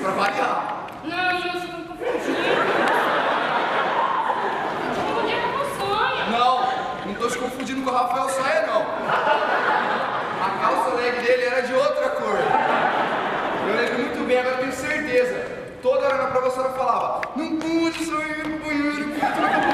pra variar. Não, você tá me confundindo. Você confundiu com o sonho. Não tô te confundindo com o Rafael Saia, não. A calça leg dele era de outra cor. Eu lembro muito bem, agora tenho certeza. Toda hora na prova a senhora falava: não pode sair no banheiro, porque tu não